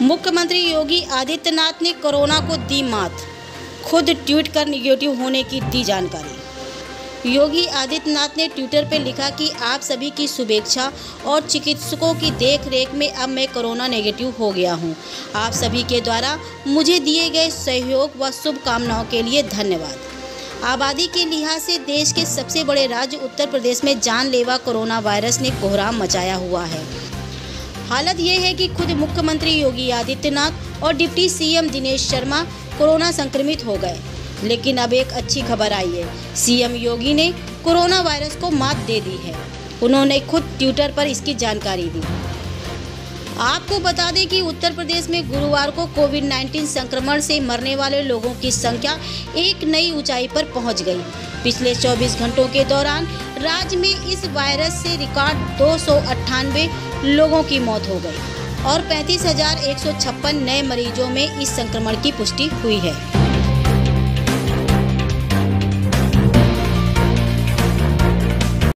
मुख्यमंत्री योगी आदित्यनाथ ने कोरोना को दी मात, खुद ट्वीट कर नेगेटिव होने की दी जानकारी। योगी आदित्यनाथ ने ट्विटर पर लिखा कि आप सभी की शुभेच्छा और चिकित्सकों की देखरेख में अब मैं कोरोना नेगेटिव हो गया हूं। आप सभी के द्वारा मुझे दिए गए सहयोग व शुभकामनाओं के लिए धन्यवाद। आबादी के लिहाज से देश के सबसे बड़े राज्य उत्तर प्रदेश में जानलेवा कोरोना वायरस ने कोहराम मचाया हुआ है। हालत यह है कि खुद मुख्यमंत्री योगी आदित्यनाथ और deputy CM Dinesh Sharma corona संक्रमित हो गए। लेकिन अब एक अच्छी खबर आई है, सीएम योगी ने कोरोना वायरस को मात दे दी है। उन्होंने खुद ट्विटर पर इसकी जानकारी दी। आपको बता दें कि उत्तर प्रदेश में गुरुवार को कोविड-19 संक्रमण से मरने वाले लोगों की संख्या एक नई ऊंचाई पर पहुंच गई। पिछले 24 घंटों के दौरान राज्य में इस वायरस से रिकॉर्ड 298 लोगों की मौत हो गई और 35,156 नए मरीजों में इस संक्रमण की पुष्टि हुई है।